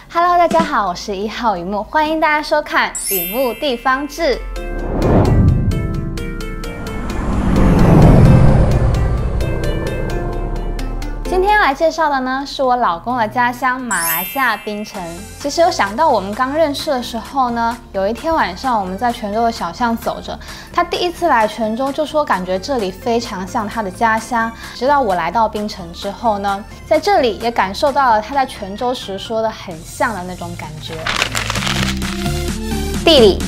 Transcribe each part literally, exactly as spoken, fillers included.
Hello， 大家好，我是一号雨木，欢迎大家收看《雨木地方志》。今天要来介绍的呢，是我老公的家乡马来西亚槟城。其实有想到我们刚认识的时候呢，有一天晚上我们在泉州的小巷走着，他第一次来泉州就说感觉这里非常像他的家乡。直到我来到槟城之后呢，在这里也感受到了他在泉州时说的很像的那种感觉。地理，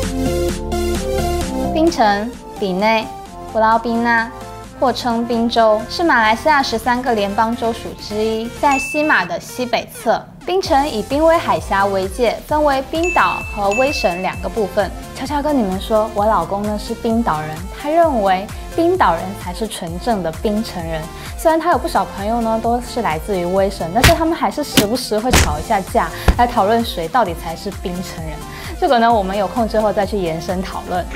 槟城、比内、布劳宾纳，或称宾州，是马来西亚十三个联邦州属之一，在西马的西北侧。槟城以濒危海峡为界，分为冰岛和威省两个部分。悄悄跟你们说，我老公呢是冰岛人，他认为冰岛人才是纯正的槟城人。虽然他有不少朋友呢都是来自于威省，但是他们还是时不时会吵一下架，来讨论谁到底才是槟城人。这个呢，我们有空之后再去延伸讨论。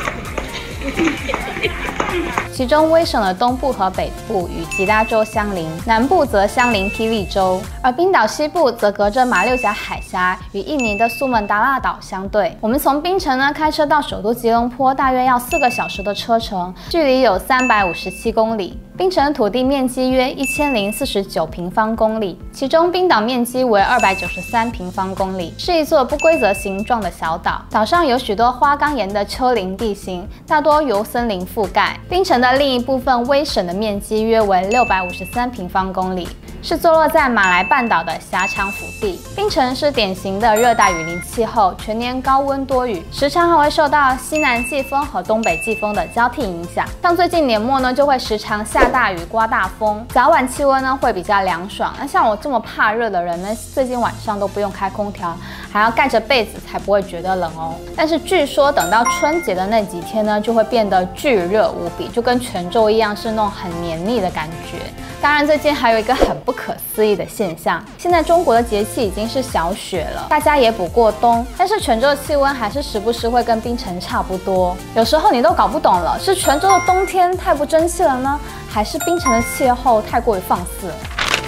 其中威省的东部和北部与吉打州相邻，南部则相邻霹雳州，而冰岛西部则隔着马六甲海峡，与印尼的苏门答腊岛相对。我们从槟城呢开车到首都吉隆坡，大约要四个小时的车程，距离有三百五十七公里。槟城土地面积约一千零四十九平方公里，其中冰岛面积为二百九十三平方公里，是一座不规则形状的小岛。岛上有许多花岗岩的丘陵地形，大多由森林覆盖。槟城的另一部分威省的面积约为六百五十三平方公里，是坐落在马来半岛的狭长腹地。槟城是典型的热带雨林气候，全年高温多雨，时常还会受到西南季风和东北季风的交替影响。像最近年末呢，就会时常下大雨、刮大风，早晚气温呢会比较凉爽。那像我这么怕热的人呢，最近晚上都不用开空调，还要盖着被子才不会觉得冷哦。但是据说等到春节的那几天呢，就会变得巨热无比，就跟泉州一样，是那种很黏腻的感觉。当然，最近还有一个很不可思议的现象，现在中国的节气已经是小雪了，大家也补过冬，但是泉州的气温还是时不时会跟槟城差不多。有时候你都搞不懂了，是泉州的冬天太不争气了呢，还是槟城的气候太过于放肆了？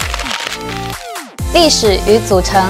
历史与组成。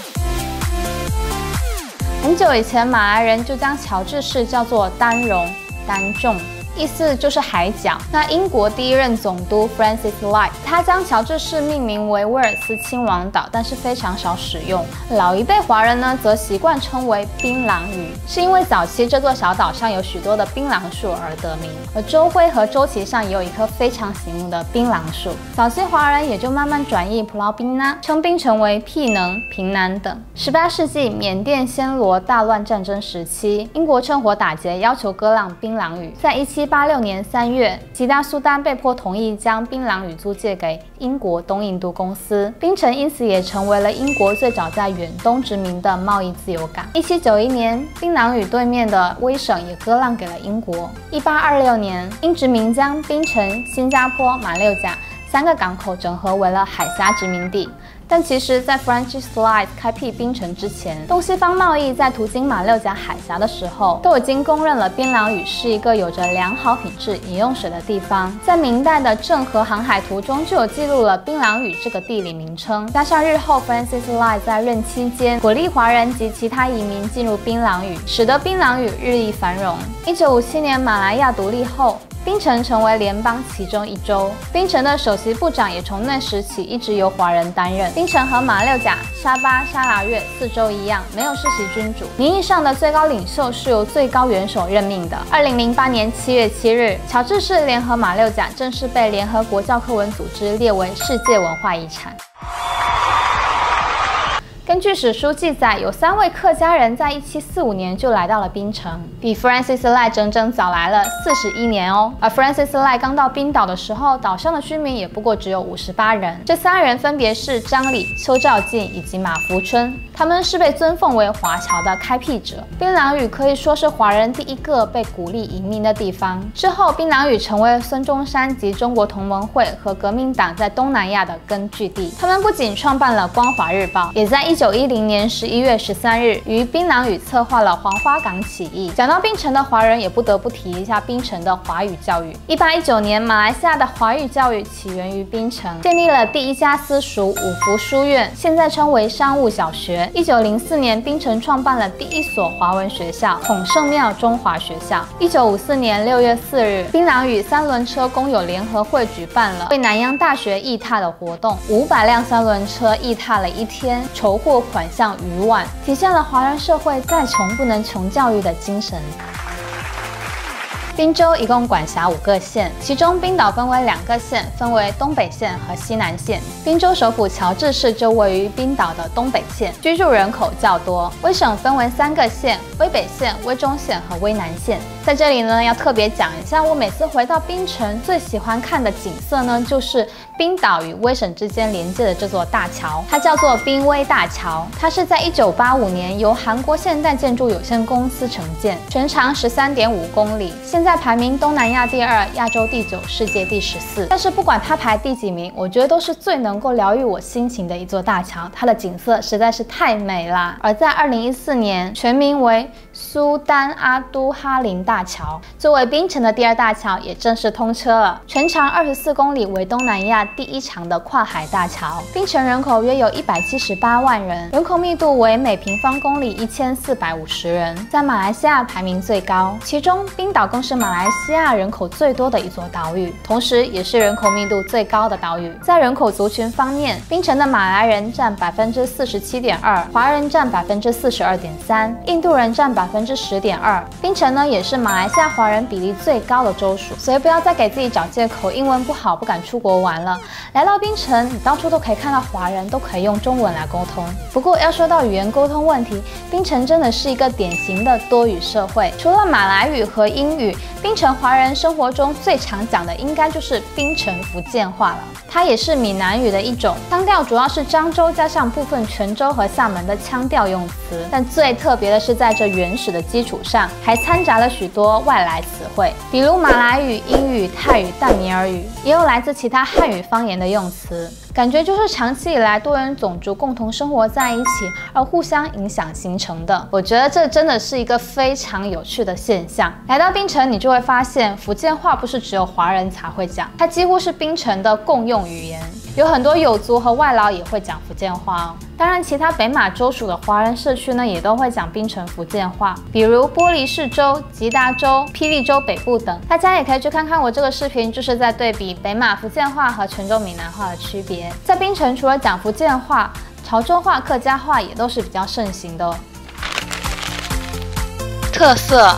很久以前，马来人就将乔治市叫做丹戎、丹仲，意思就是海角。那英国第一任总督 Francis Light， 他将乔治市命名为威尔斯亲王岛，但是非常少使用。老一辈华人呢，则习惯称为槟榔屿，是因为早期这座小岛上有许多的槟榔树而得名。而州徽和州旗上也有一棵非常醒目的槟榔树。早期华人也就慢慢转译普劳宾纳，称槟城为僻能、平南等。十八世纪缅甸暹罗大乱战争时期，英国趁火打劫，要求割让槟榔屿。在一七八六年三月，吉达苏丹被迫同意将槟榔屿租借给英国东印度公司，槟城因此也成为了英国最早在远东殖民的贸易自由港。一七九一年，槟榔屿对面的威省也割让给了英国。一八二六年，英殖民将槟城、新加坡、马六甲三个港口整合为了海峡殖民地。但其实，在 Francis Light 开辟槟城之前，东西方贸易在途经马六甲海峡的时候，都已经公认了槟榔屿是一个有着良好品质饮用水的地方。在明代的《郑和航海图》中就有记录了槟榔屿这个地理名称。加上日后 Francis Light 在任期间鼓励华人及其他移民进入槟榔屿，使得槟榔屿日益繁荣。一九五七年马来亚独立后，槟城成为联邦其中一州，槟城的首席部长也从那时起一直由华人担任。槟城和马六甲、沙巴、沙拉越四州一样，没有世袭君主，名义上的最高领袖是由最高元首任命的。二零零八年七月七日，乔治市联合马六甲正式被联合国教科文组织列为世界文化遗产。根据史书记载，有三位客家人在一七四五年就来到了槟城，比 Francis Light 整整早来了四十一年哦。而 Francis Light 刚到冰岛的时候，岛上的居民也不过只有五十八人。这三人分别是张礼、邱兆进以及马福春，他们是被尊奉为华侨的开辟者。槟榔屿可以说是华人第一个被鼓励移民的地方。之后，槟榔屿成为了孙中山及中国同盟会和革命党在东南亚的根据地。他们不仅创办了《光华日报》，也在一九一零年十一月十三日，于槟榔屿策划了黄花岗起义。讲到槟城的华人，也不得不提一下槟城的华语教育。一八一九年，马来西亚的华语教育起源于槟城，建立了第一家私塾五福书院，现在称为商务小学。一九零四年，槟城创办了第一所华文学校——孔圣庙中华学校。一九五四年六月四日，槟榔屿三轮车工友联合会举办了为南洋大学义踏的活动，五百辆三轮车义踏了一天，筹获款项逾万，体现了华人社会再穷不能穷教育的精神。宾州一共管辖五个县，其中冰岛分为两个县，分为东北县和西南县。宾州首府乔治市就位于冰岛的东北县，居住人口较多。威省分为三个县：威北县、威中县和威南县。在这里呢，要特别讲一下，我每次回到槟城最喜欢看的景色呢，就是冰岛与威省之间连接的这座大桥，它叫做冰威大桥。它是在一九八五年由韩国现代建筑有限公司承建，全长十三点五公里。现在排名东南亚第二，亚洲第九，世界第十四。但是不管它排第几名，我觉得都是最能够疗愈我心情的一座大桥。它的景色实在是太美啦！而在二零一四年，全名为苏丹阿都哈林大桥，作为槟城的第二大桥，也正式通车了。全长二十四公里，为东南亚第一长的跨海大桥。槟城人口约有一百七十八万人，人口密度为每平方公里一千四百五十人，在马来西亚排名最高。其中，冰岛更是马来西亚人口最多的一座岛屿，同时也是人口密度最高的岛屿。在人口族群方面，槟城的马来人占百分之四十七点二，华人占百分之四十二点三，印度人占百分之十点二。槟城呢，也是马来西亚华人比例最高的州属，所以不要再给自己找借口，英文不好不敢出国玩了。来到槟城，你到处都可以看到华人，都可以用中文来沟通。不过要说到语言沟通问题，槟城真的是一个典型的多语社会，除了马来语和英语，槟城华人生活中最常讲的应该就是槟城福建话了。它也是闽南语的一种，腔调主要是漳州加上部分泉州和厦门的腔调用词。但最特别的是，在这原始的基础上，还掺杂了许多外来词汇，比如马来语、英语、泰语、淡米尔语，也有来自其他汉语方言的用词。感觉就是长期以来多元种族共同生活在一起，而互相影响形成的。我觉得这真的是一个非常有趣的现象。来到槟城，你就会发现福建话不是只有华人才会讲，它几乎是槟城的共用语言。有很多友族和外劳也会讲福建话哦。当然，其他北马州属的华人社区呢，也都会讲槟城福建话，比如玻璃市州、吉达州、霹雳州北部等。大家也可以去看看我这个视频，就是在对比北马福建话和泉州闽南话的区别。在槟城，除了讲福建话，潮州话、客家话也都是比较盛行的哦。特色。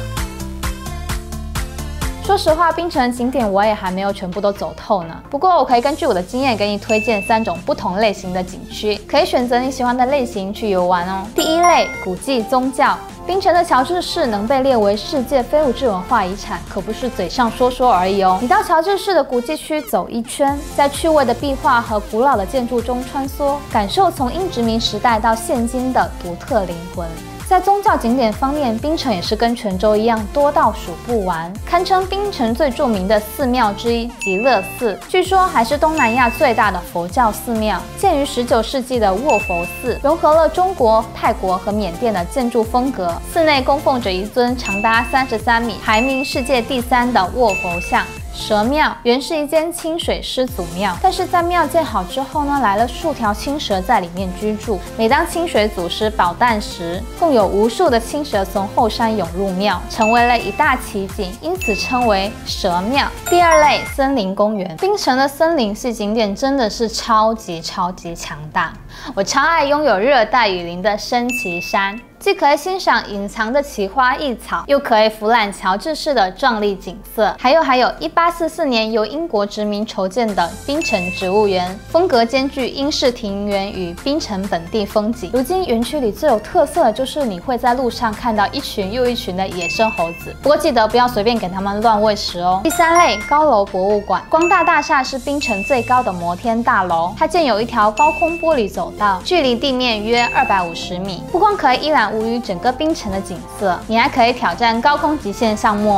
说实话，槟城景点我也还没有全部都走透呢。不过我可以根据我的经验给你推荐三种不同类型的景区，可以选择你喜欢的类型去游玩哦。第一类，古迹宗教。槟城的乔治市能被列为世界非物质文化遗产，可不是嘴上说说而已哦。你到乔治市的古迹区走一圈，在趣味的壁画和古老的建筑中穿梭，感受从英殖民时代到现今的独特灵魂。在宗教景点方面，槟城也是跟泉州一样多到数不完，堪称槟城最著名的寺庙之一极乐寺，据说还是东南亚最大的佛教寺庙，建于十九世纪的卧佛寺，融合了中国、泰国和缅甸的建筑风格。寺内供奉着一尊长达三十三米、排名世界第三的卧佛像。蛇庙原是一间清水师祖庙，但是在庙建好之后呢，来了数条青蛇在里面居住。每当清水祖师保诞时，共有无数的青蛇从后山涌入庙，成为了一大奇景，因此称为蛇庙。第二类，森林公园。槟城的森林系景点真的是超级超级强大，我超爱拥有热带雨林的升旗山。既可以欣赏隐藏的奇花异草，又可以俯览乔治市的壮丽景色。还有还有，一八四四年由英国殖民筹建的槟城植物园，风格兼具英式庭园与槟城本地风景。如今园区里最有特色的就是你会在路上看到一群又一群的野生猴子，不过记得不要随便给它们乱喂食哦。第三类，高楼博物馆。光大大厦是槟城最高的摩天大楼，它建有一条高空玻璃走道，距离地面约二百五十米，不光可以一览无余整个槟城的景色，你还可以挑战高空极限项目哦。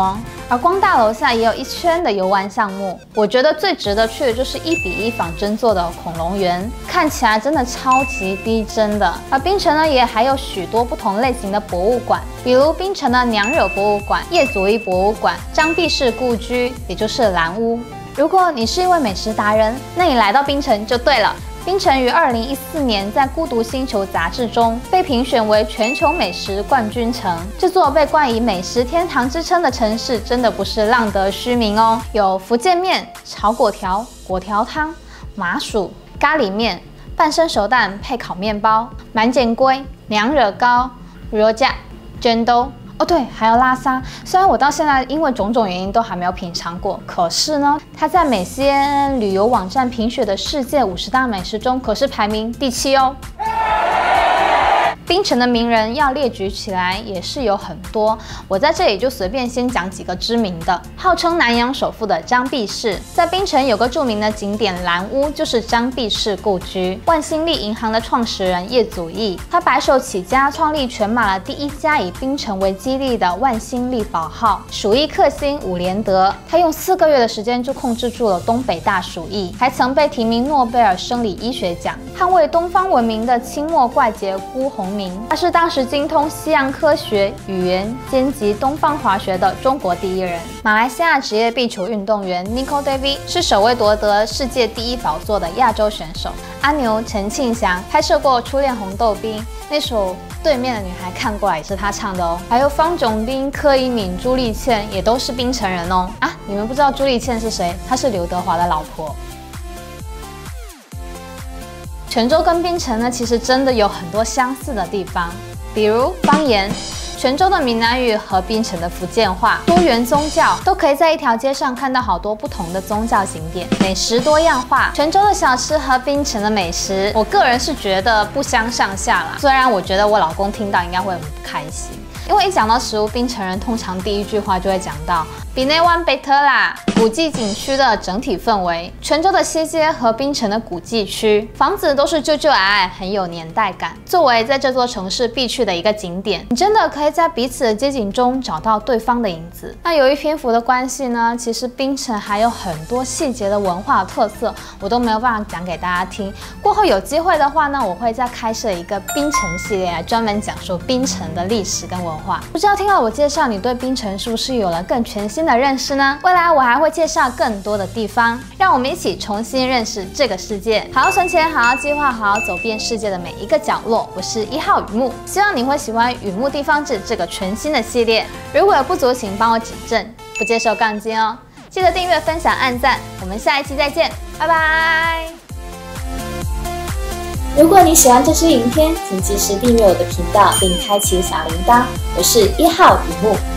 而光大楼下也有一圈的游玩项目。我觉得最值得去的就是一比一仿真做的恐龙园，看起来真的超级逼真的。而槟城呢，也还有许多不同类型的博物馆，比如槟城的娘惹博物馆、叶祖义博物馆、张弼士故居，也就是蓝屋。如果你是一位美食达人，那你来到槟城就对了。槟城于二零一四年在《孤独星球》杂志中被评选为全球美食冠军城。这座被冠以美食天堂之称的城市，真的不是浪得虚名哦。有福建面、炒粿条、粿条汤、麻薯、咖喱面、半生熟蛋配烤面包、满剪龟、娘惹糕、肉夹、卷豆。哦对，还有拉沙。虽然我到现在因为种种原因都还没有品尝过，可是呢，它在美 C N N 旅游网站评选的世界五十大美食中可是排名第七哦。槟城的名人要列举起来也是有很多，我在这里就随便先讲几个知名的。号称南洋首富的张弼士，在槟城有个著名的景点蓝屋，就是张弼士故居。万兴利银行的创始人叶祖义，他白手起家创立全马的第一家以槟城为基地的万兴利宝号。鼠疫克星伍连德，他用四个月的时间就控制住了东北大鼠疫，还曾被提名诺贝尔生理医学奖。捍卫东方文明的清末怪杰辜鸿铭，他是当时精通西洋科学、语言兼及东方滑雪的中国第一人。马来西亚职业壁球运动员 Nico David 是首位夺得世界第一宝座的亚洲选手。阿牛陈庆祥拍摄过《初恋红豆冰》，那首《对面的女孩看过来》也是他唱的哦。还有方炯斌、柯以敏、朱丽倩也都是槟城人哦。啊，你们不知道朱丽倩是谁？她是刘德华的老婆。泉州跟槟城呢，其实真的有很多相似的地方，比如方言。泉州的闽南语和槟城的福建话，多元宗教都可以在一条街上看到好多不同的宗教景点，美食多样化。泉州的小吃和槟城的美食，我个人是觉得不相上下啦。虽然我觉得我老公听到应该会很不开心，因为一讲到食物，槟城人通常第一句话就会讲到比内湾贝特啦。古迹景区的整体氛围，泉州的西街和槟城的古迹区，房子都是旧旧矮矮，很有年代感。作为在这座城市必去的一个景点，你真的可以在彼此的街景中找到对方的影子。那由于篇幅的关系呢，其实槟城还有很多细节的文化特色，我都没有办法讲给大家听。过后有机会的话呢，我会再开设一个槟城系列，来专门讲述槟城的历史跟文化。不知道听了我介绍，你对槟城是不是有了更全新的认识呢？未来我还会介绍更多的地方，让我们一起重新认识这个世界。好好存钱，好好计划，好好走遍世界的每一个角落。我是一号雨木，希望你会喜欢雨木地方志这个全新的系列。如果有不足，请帮我指正，不接受杠精哦。记得订阅、分享、按赞，我们下一期再见，拜拜。 如果你喜欢这支影片，请及时订阅我的频道并开启小铃铛。我是一号雨木。